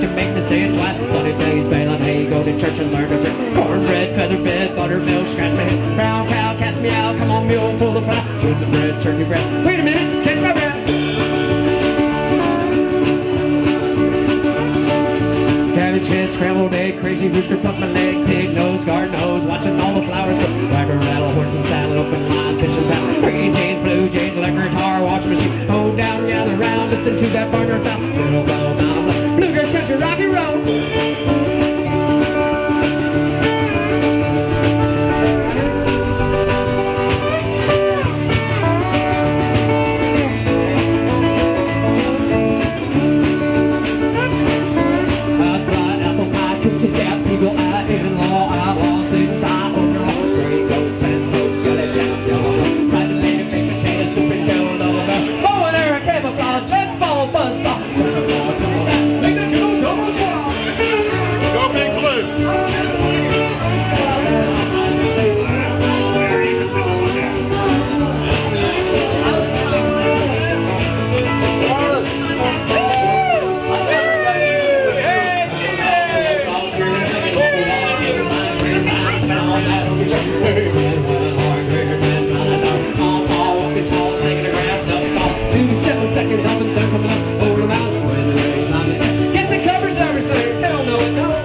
to make me say it twice. Sunny days, bale on hay, go to church and learn to drink. Cornbread, feather bed, buttermilk, scratch my head. Brown cow, cat's meow, come on mule, pull the plow. Roots of bread, turkey bread. Wait a minute, catch my breath. Cabbage head, scrambled egg, crazy rooster, pluck my leg, pig nose, garden hose, watching all the flowers grow. Wagger, rattle, horse and salad, open line, fish and pound. Green jeans, blue jeans, electric guitar, wash machine. Hold down, gather round, listen to that barnyard sound. Little bow, bow, bluegrass country, rock and roll. Eagle eye, in-law, outlaw, student tie, overall, gray goes, fence goes, got it down, yellow, fried the leg, baked potato, soup and dough, all about, bow and arrow, camouflage, baseball, buzzsaw, make them go, double squad. Go Big Blue. Second up and sun coming up over the mountain when the rain's on its head. Guess it covers everything. Hell no, it don't.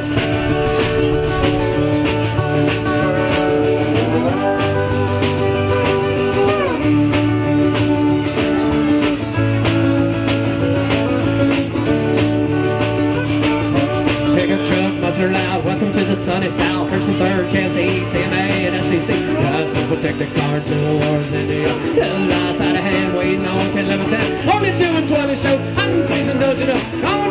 Pickup truck, muffler loud. Welcome to the sunny south. First and third, KSE, CMA, and FCC. Guys, people take the car to the wars in New York. Little life out of hand, waiting on 10, 11, 10. Only doing 20 shows. I'm seasoned, don't you know?